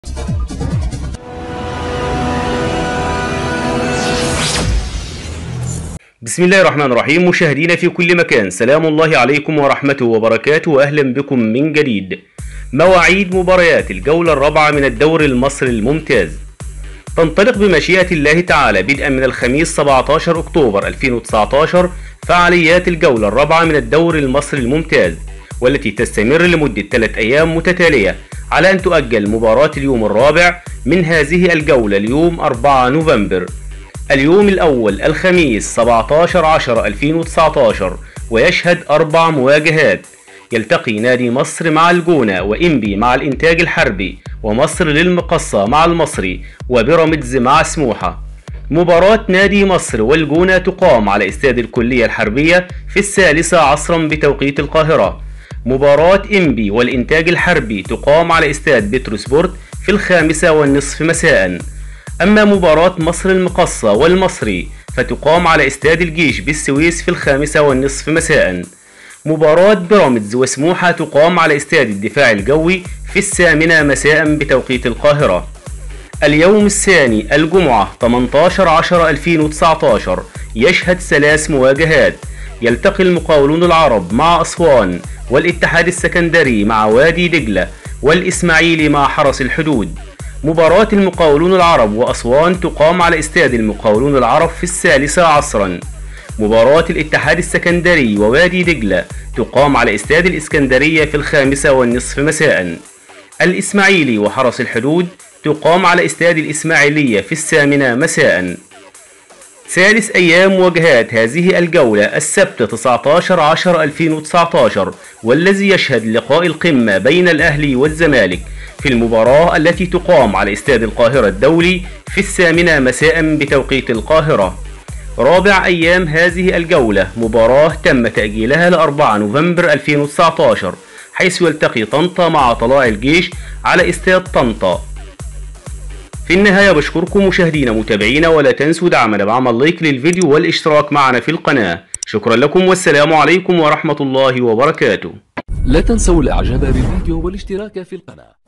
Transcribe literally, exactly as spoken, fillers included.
بسم الله الرحمن الرحيم. مشاهدينا في كل مكان، سلام الله عليكم ورحمته وبركاته، وأهلا بكم من جديد. مواعيد مباريات الجولة الرابعة من الدوري المصري الممتاز تنطلق بمشيئة الله تعالى بدءا من الخميس سبعة عشر أكتوبر ألفين وتسعة عشر فعاليات الجولة الرابعة من الدوري المصري الممتاز، والتي تستمر لمدة ثلاث أيام متتالية، على أن تؤجل مباراة اليوم الرابع من هذه الجولة اليوم أربعة نوفمبر. اليوم الأول الخميس سبعة عشر عشرة ألفين وتسعة عشر، ويشهد أربع مواجهات. يلتقي نادي مصر مع الجونة، وإنبي مع الإنتاج الحربي، ومصر للمقصة مع المصري، وبيراميدز مع سموحة. مباراة نادي مصر والجونة تقام على استاد الكلية الحربية في الثالثة عصرا بتوقيت القاهرة. مباراة إنبي والإنتاج الحربي تقام على استاد بتروسبورت في الخامسة والنصف مساء. أما مباراة مصر المقصة والمصري فتقام على استاد الجيش بالسويس في الخامسة والنصف مساء. مباراة بيراميدز وسموحة تقام على استاد الدفاع الجوي في الثامنة مساء بتوقيت القاهرة. اليوم الثاني الجمعة ثمانية عشر عشرة ألفين وتسعة عشر يشهد ثلاث مواجهات. يلتقي المقاولون العرب مع أسوان، والاتحاد السكندري مع وادي دجلة، والإسماعيلي مع حرس الحدود. مباراة المقاولون العرب وأسوان تقام على استاد المقاولون العرب في الثالثة عصرا. مباراة الاتحاد السكندري ووادي دجلة تقام على استاد الإسكندرية في الخامسة والنصف مساء. الإسماعيلي وحرس الحدود تقام على استاد الإسماعيلية في الثامنة مساء. ثالث أيام مواجهات هذه الجولة السبت تسعة عشر عشرة ألفين وتسعة عشر، والذي يشهد لقاء القمة بين الأهلي والزمالك في المباراة التي تقام على استاد القاهرة الدولي في الثامنة مساء بتوقيت القاهرة. رابع أيام هذه الجولة مباراة تم تأجيلها لأربعة نوفمبر ألفين وتسعة عشر، حيث يلتقي طنطا مع طلائع الجيش على استاد طنطا. في النهاية بشكركم مشاهدينا متابعينا، ولا تنسوا دعمنا بعمل لايك للفيديو والاشتراك معنا في القناة. شكرا لكم والسلام عليكم ورحمة الله وبركاته. لا تنسوا الاعجاب بالفيديو والاشتراك في القناة.